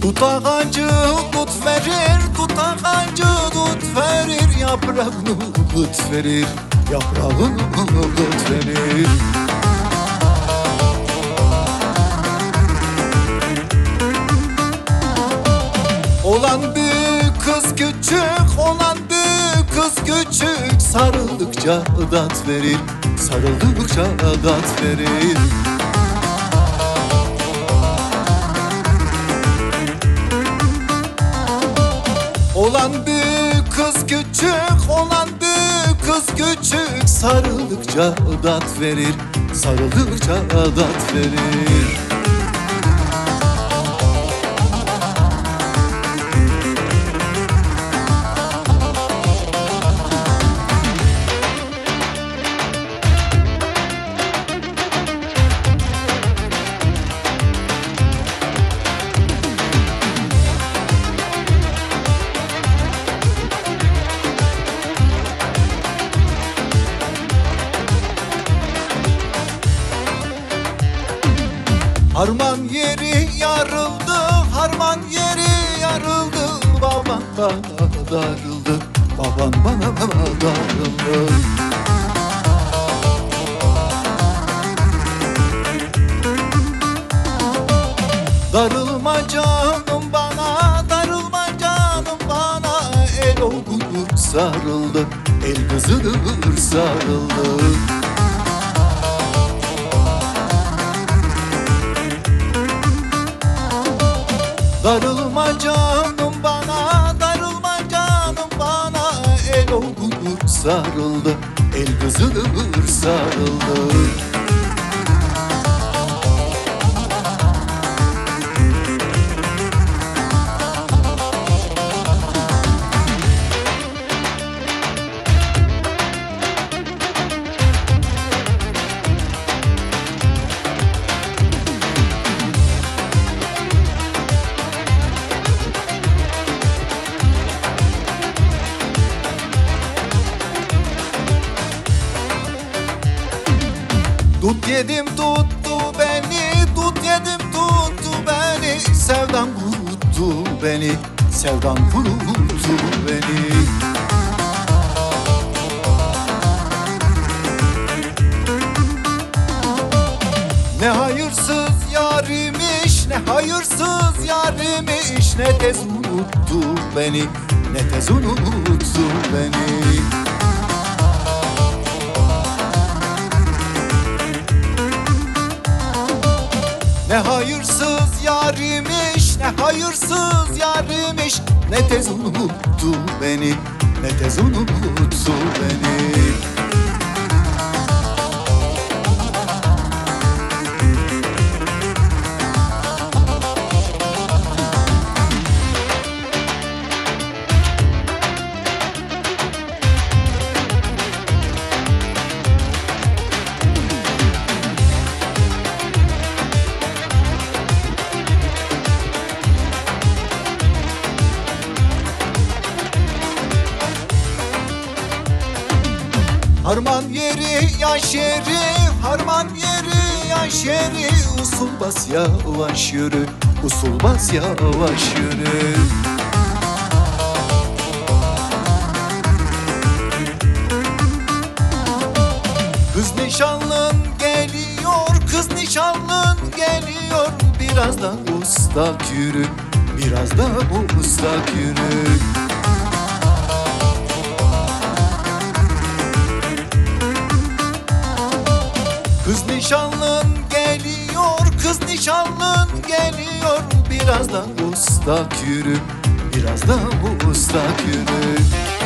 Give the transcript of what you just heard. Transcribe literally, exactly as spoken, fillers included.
Tut ağacı tut verir, tut ağacı tut verir, yaprağını tut verir, yaprağını tut verir. Olan büyük kız küçük, olan büyük kız küçük, sarıldıkça dat verir, sarıldıkça dat verir. Olan büyük kız küçük, olan büyük kız küçük, sarıldıkça dat verir, sarıldıkça dat verir. Harman yeri yarıldı, harman yeri yarıldı, baban bana darıldı, baban bana darıldı. Darılma canım bana, darılma canım bana, el oğlum sarıldı, el kızıdır sarıldı. Darılma canım bana, darılma canım bana, el oğlum sarıldı, el kızıdır sarıldı. Tut yedim tuttu beni, tut yedim tuttu beni, sevdan kuruttu beni, sevdan kuruttu beni. Ne hayırsız yarimiş, ne hayırsız yarimiş, ne tez unuttu beni, ne tez unuttu beni. Ne hayırsız yarimiş, ne hayırsız yarimiş, ne tez unuttu beni, ne tez unuttu beni. Harman yeri yaş yeri, harman yeri yaş yeri, usul bas yavaş yürü, usul bas yavaş yürü. Kız nişanlın geliyor, kız nişanlın geliyor, biraz da ıslak yürü, biraz da ıslak yürü. Kız nişanlın geliyor, kız nişanlın geliyor, biraz da ıslak yürü, biraz da ıslak yürü.